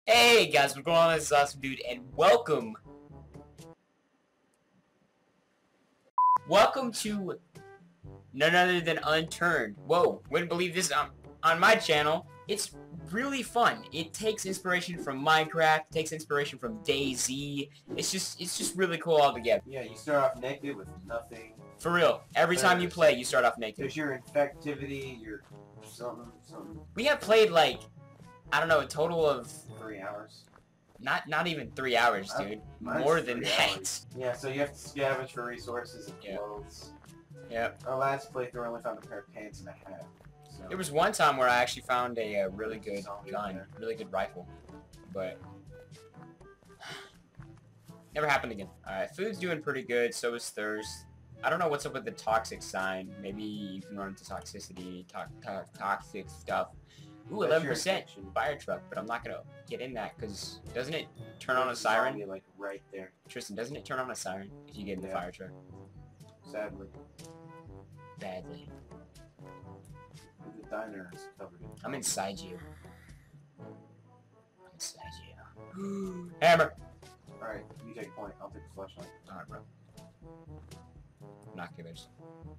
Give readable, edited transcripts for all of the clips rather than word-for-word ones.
Hey guys, what's going on? This is Awesome Dude, and welcome to none other than Unturned. Whoa, wouldn't believe this on my channel. It's really fun. It takes inspiration from Minecraft, takes inspiration from DayZ. It's just really cool altogether. Yeah, you start off naked with nothing. For real, every time you play, you start off naked. There's your infectivity, your something. We have played like, I don't know, a total of 3 hours. not even 3 hours, dude. Mine's More than 3 that. hours. Yeah, so you have to scavenge for resources and clothes. Yep. Our last playthrough, I only found a pair of pants and a hat. So. There was one time where I actually found a really good gun, there. really good rifle, but never happened again. Alright, food's doing pretty good, so is thirst. I don't know what's up with the toxic sign. Maybe you can run into toxicity, toxic stuff. Ooh, 11% fire truck, but I'm not gonna get in that because doesn't it turn on a siren? Like right there. Tristan, doesn't it turn on a siren if you get in the fire truck? Sadly. Badly. The diner is covered in. I'm inside you. I'm inside you. Hammer! Alright, you take point. I'll take the flashlight. Alright, bro. Binoculars.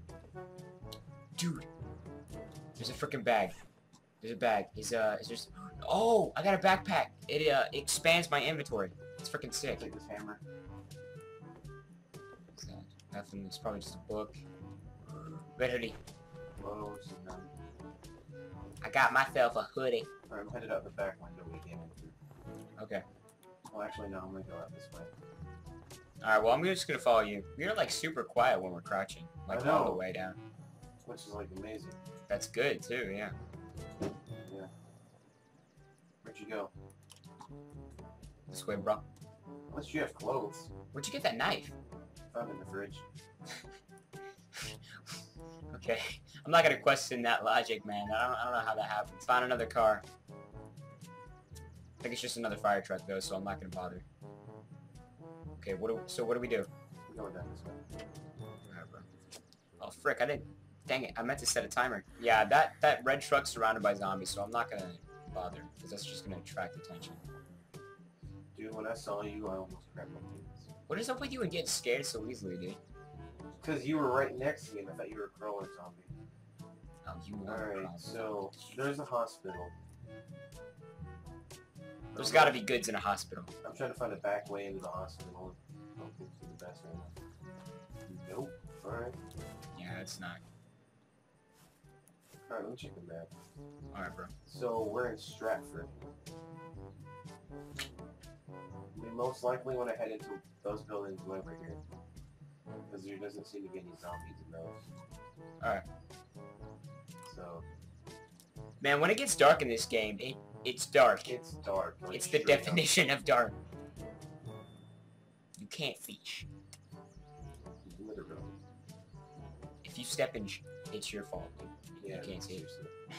Dude! There's a freaking bag. There's a bag. Is there's... Oh! I got a backpack! It expands my inventory. It's freaking sick. Take this hammer. What's that? Nothing. It's probably just a book. Red hoodie. Clothes and then... I got myself a hoodie. Alright, I'm headed out the back window we came in through. Okay. Well, actually, no, I'm gonna go out this way. Alright, well, I'm just gonna follow you. You're, like, super quiet when we're crouching. Like, all the way down. Which is, like, amazing. That's good, too, yeah. Yeah. Where'd you go? This way, bro. Unless you have clothes. Where'd you get that knife? Found in the fridge. Okay. I'm not gonna question that logic, man. I don't know how that happens. Found another car. I think it's just another fire truck, though, so I'm not gonna bother. Okay, what do we do? We're going down this way. Alright, bro. Oh, frick, I didn't... Dang it, I meant to set a timer. Yeah, that red truck's surrounded by zombies, so I'm not gonna bother, because that's just gonna attract attention. Dude, when I saw you, I almost grabbed my pants. What is up with you and getting scared so easily, dude? Because you were right next to me and I thought you were a crawler zombie. Oh, you were. Alright, so there's a hospital. There's gotta be goods in a hospital. I'm trying to find a back way into the hospital. Don't think it's the best right now. Nope. Alright. Yeah, it's not. Alright, let me check the map. Alright, bro. So we're in Stratford. We most likely want to head into those buildings over here. Because there doesn't seem to be any zombies in those. Alright. So... Man, when it gets dark in this game, it's dark. It's dark. Like It's the definition of dark. You can't fish. Literally. If you step in, it's your fault. Yeah, you can't see it.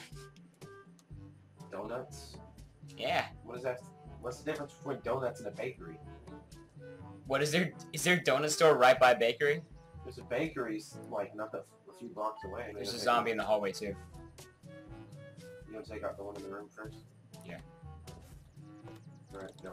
Donuts? Yeah. What is that? What's the difference between donuts and a bakery? What is there? Is there a donut store right by a bakery? There's a bakery, like, not a few blocks away. There's a zombie in the hallway, too. You want to take out the one in the room first? Yeah. Alright, go.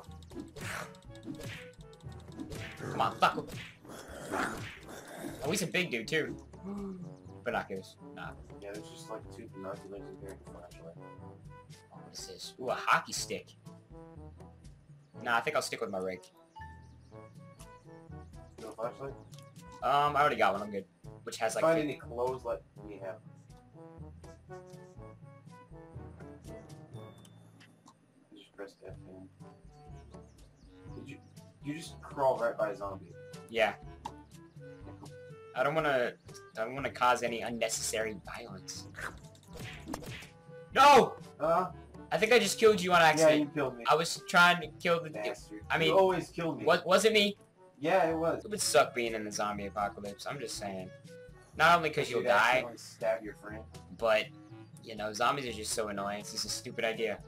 Come on, fuck him. Oh, he's a big dude, too. Binoculars. Nah. Yeah, there's just like 2 binoculars in here and a flashlight. Oh, what is this? Ooh, a hockey stick. Nah, I think I'll stick with my rig. No flashlight? I already got one. I'm good. Which has like... Find any clothes, let me have them. Just press F and... You just crawl right by a zombie. Yeah. I don't wanna cause any unnecessary violence. No! I think I just killed you on accident. Yeah, you killed me. I was trying to kill the... Bastard. I mean... You always kill me. Was it me? Yeah, it was. It would suck being in the zombie apocalypse. I'm just saying. Not only because you'll die, stab your friend, but, you know, zombies are just so annoying. It's just a stupid idea.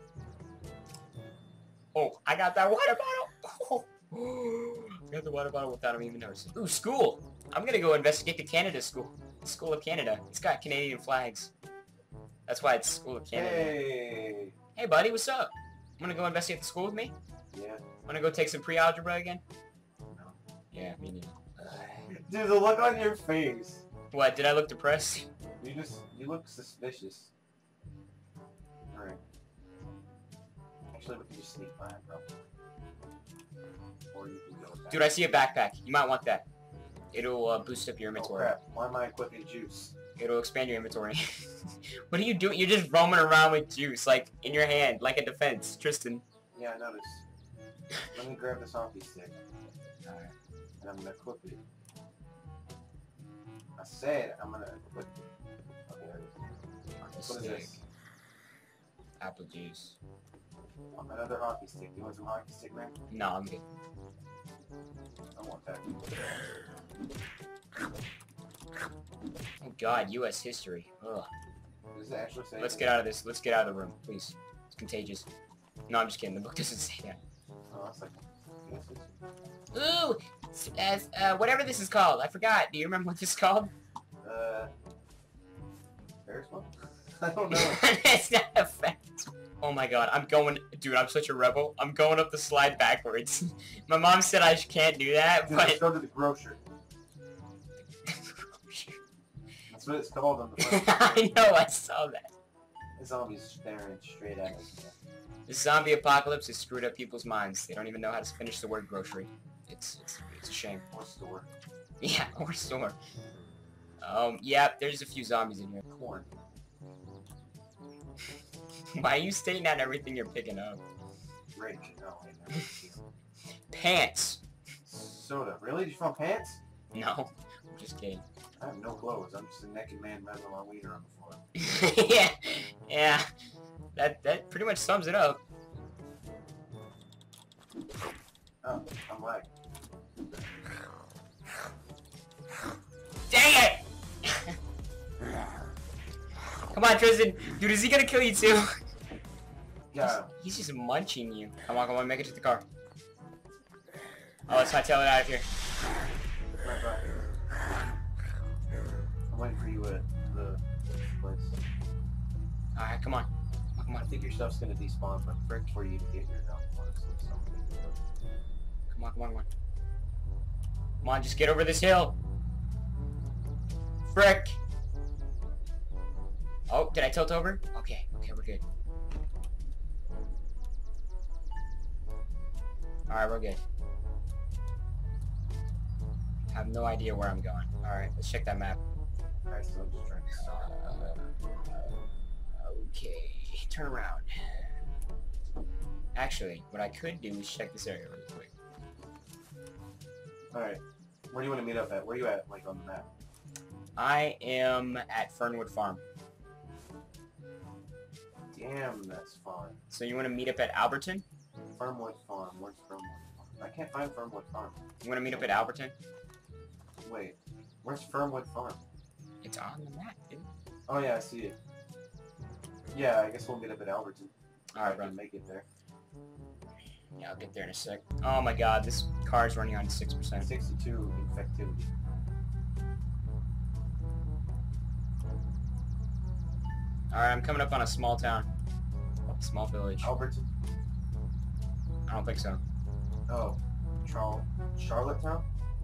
Oh, I got that water bottle! Oh, I got the water bottle without him even noticing. Ooh, school! I'm gonna go investigate the Canada school. School of Canada. It's got Canadian flags. That's why it's School of Canada. Hey! Hey, buddy, what's up? Wanna go investigate the school with me? Yeah. Wanna go take some pre-algebra again? No. Yeah, me neither. Dude, the look on your face. What, did I look depressed? You look suspicious. Alright. Actually, we can just sneak by, probably. Or you can go with that. Dude, I see a backpack. You might want that. It'll boost up your Oh inventory. crap, why am I equipping juice? It'll expand your inventory. What are you doing? You're just roaming around with juice, like, in your hand, like a defense. Tristan. Yeah, I noticed. Let me grab this hockey stick. Alright. And I'm gonna equip it. I said I'm gonna equip it. Okay, there it is. What is this? Apple juice. Another hockey stick. You want some hockey stick, man? No, I'm good. I want that. Oh god, U.S. history. Ugh. Does it actually say Let's anything? get out of this. Let's get out of the room, please. It's contagious. No, I'm just kidding. The book doesn't say that. Oh, that's like... Yes, Ooh! Whatever this is called. I forgot. Do you remember what this is called? Ferris wheel? I don't know. It's not a fact. Oh my god, I'm going... Dude, I'm such a rebel. I'm going up the slide backwards. My mom said I can't do that, Dude, but... let's go to the grocery. That's what it's called on the front. I know, I saw that. The zombie's staring straight at us. The zombie apocalypse has screwed up people's minds. They don't even know how to finish the word grocery. It's a shame. Or store. Yeah, or store. Yeah, there's a few zombies in here. Corn. Why are you stating out everything you're picking up? Rage. No, wait, no. Pants. Soda. Really? Did you find pants? No, I'm just kidding. I have no clothes. I'm just a naked man rattling my wiener on the floor. yeah. That pretty much sums it up. Oh, I'm like... Dang it! Come on, Tristan. Dude, is he gonna kill you too? Yeah. He's just munching you. Come on, make it to the car. Oh, let's hightail it out of here. Right back. I'm waiting for you at the place. Alright, come on. I think your stuff's gonna despawn, but frick for you to get your gun, honestly, so... Come on. Come on, just get over this hill. Frick. Oh, did I tilt over? Okay, we're good. Alright, we're good. I have no idea where I'm going. Alright, let's check that map. Alright, so I'm just trying to stop. Okay, turn around. Actually, what I could do is check this area really quick. Alright, where do you want to meet up at? Where are you at, like, on the map? I am at Fernwood Farm. Damn, that's fun. So you want to meet up at Alberton? Fernwood Farm. Where's Fernwood Farm? I can't find Fernwood Farm. You want to meet up at Alberton? Wait, where's Fernwood Farm? It's on the map, dude. Oh yeah, I see it. Yeah, I guess we'll meet up at Alberton. Alright, I bro. can make it there. Yeah, I'll get there in a sec. Oh my god, this car is running on 6%. 62 infectivity. Alright, I'm coming up on a small town. Small village. Alberton? I don't think so. Oh, Charlottetown?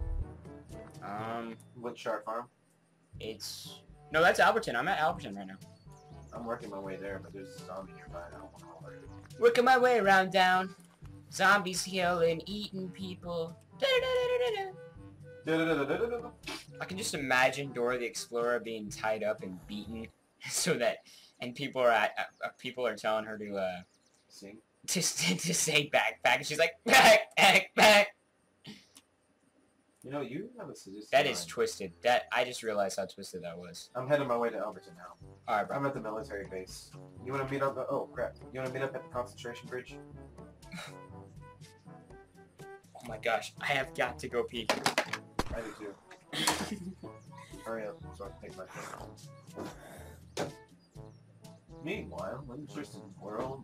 Woodshire Farm? It's... No, that's Alberton. I'm at Alberton right now. I'm working my way there, but there's a zombie nearby. I don't want to alert it. Working my way around town. Zombies killing, eating people. Da-da-da-da-da-da-da. I can just imagine Dora the Explorer being tied up and beaten, so that, and people are telling her to Sing. to say backpack, and she's like back. You know, you have a suggestion. That is twisted. I just realized how twisted that was. I'm heading my way to Alberton now. All right, bro. I'm at the military base. You want to meet up? Oh crap! You want to meet up at the concentration bridge? Oh my gosh, I have got to go pee. I do too. Hurry up, so I can take my phone. Meanwhile, in Tristan's world,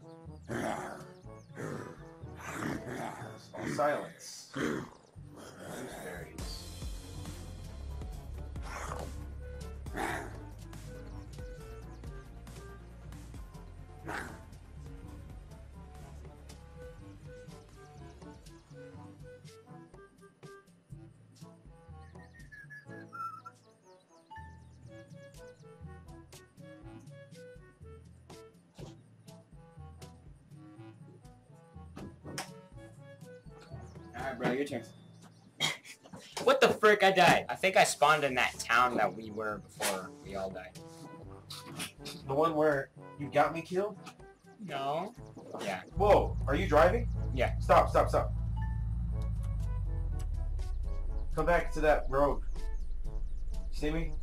all silence. Gooseberries. Alright, bro, your turn. What the frick? I died. I think I spawned in that town that we were before we all died. The one where you got me killed? No. Yeah. Whoa, are you driving? Yeah. Stop, stop, stop. Come back to that road. See me?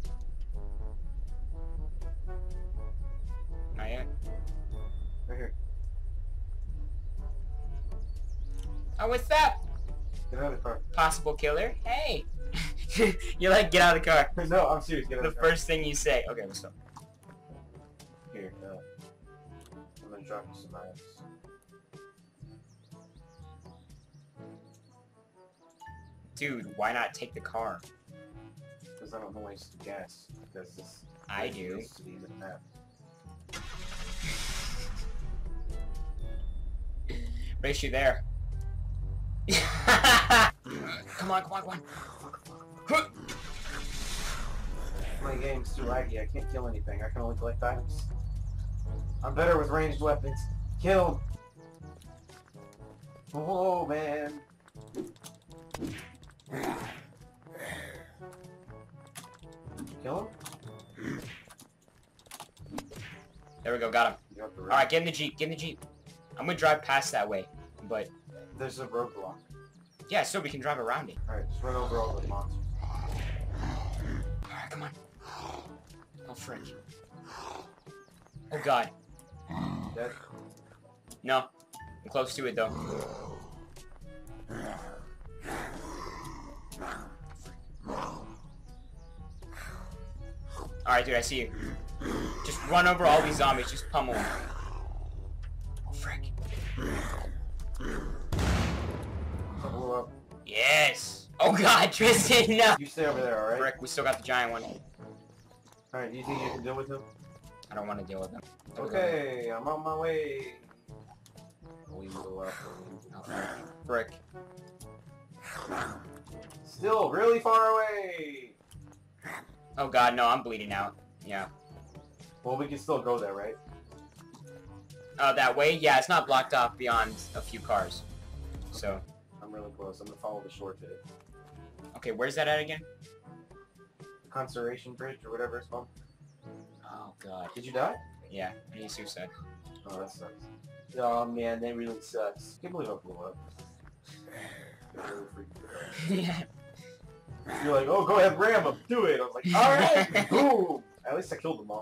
Not yet. Right here. Oh, what's up? Get out of the car. Possible killer? Hey! You're like, get out of the car. No, I'm serious. Get out The of the car. first thing you say. Okay, what's up? Here, I'm gonna drop you some items. Dude, why not take the car? Because I don't know waste of gas. Because this. I do. Needs to be in the map. Race you there. Come on, come on, come on. My game's too laggy. I can't kill anything. I can only collect items. I'm better with ranged weapons. Kill. Oh man. Kill him? There we go, got him. You got the road. Alright, get in the Jeep, get in the Jeep. I'm gonna drive past that way, but... There's a roadblock. Yeah, so we can drive around it. Alright, just run over all the monsters. Alright, come on. Oh, frick. Oh, God. Dead? No. I'm close to it, though. Alright, dude, I see you. Just run over all these zombies. Just pummel them. Oh, frick. Blow up. Yes! Oh, God, Tristan, no! You stay over there, alright? Frick, we still got the giant one. Alright, you think you can deal with him? I don't want to deal with them. Okay, I'm on my way. We go up. Oh, frick. Still really far away. Oh, God, no, I'm bleeding out. Yeah. Well, we can still go there, right? Oh, that way? Yeah, it's not blocked off beyond a few cars. So, I'm really close. I'm gonna follow the shortcut. okay, where's that at again? The Conservation Bridge or whatever it's called. Oh, God. Did you die? Yeah, I need suicide. Oh, that sucks. Oh man, that really sucks. I can't believe I blew up. That really freaked me out. Yeah. You're like, oh, go ahead, ram him, do it. I was like, alright, boom. At least I killed them all.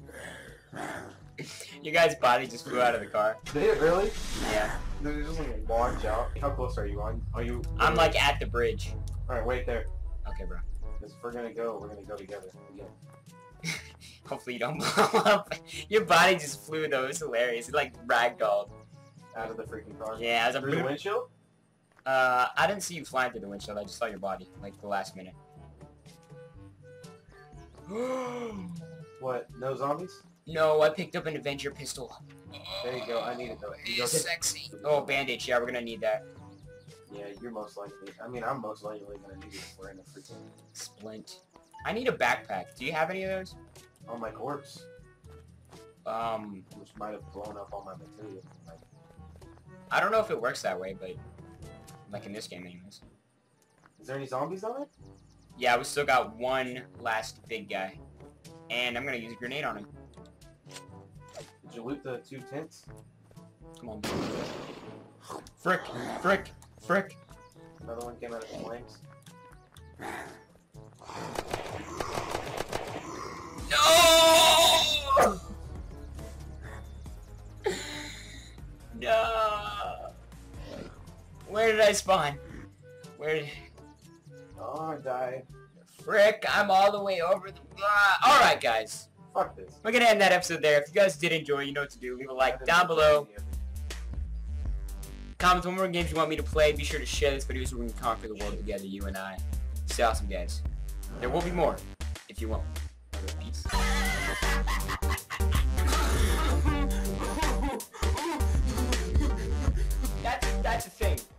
Your guy's body just flew out of the car. Did it really? Yeah. They just like launch out. How close are you on? Are you? I'm like at the bridge. Alright, wait there. Okay, bro. Because if we're gonna go together. Again. Hopefully you don't blow up. Your body just flew though. It's hilarious. It like ragdolled. Out of the freaking car. Yeah, as a Through the windshield? I didn't see you flying through the windshield. I just saw your body, like the last minute. What? No zombies? No, I picked up an Avenger pistol. There you go. I need it though. You go It's get- sexy. Oh, bandage. Yeah, we're gonna need that. Yeah, you're most likely. I mean, I'm most likely gonna need it if we're in a freaking Splint. I need a backpack. Do you have any of those? on my corpse, which might have blown up all my material. Like, I don't know if it works that way, but like in this game anyways. is there any zombies on it? Yeah, we still got one last big guy. And I'm gonna use a grenade on him. Did you loot the 2 tents? Come on. Frick, frick, frick. Another one came out of the flames. No! No! Where did I spawn? Where did... Oh, I died. Frick, I'm all the way over the... Alright, guys. Fuck this. We're gonna end that episode there. If you guys did enjoy, you know what to do. Leave a like down below. Comment what more games you want me to play. Be sure to share this video so we can conquer the world together, you and I. Stay awesome, guys. There will be more, if you won't. Peace. That's the thing.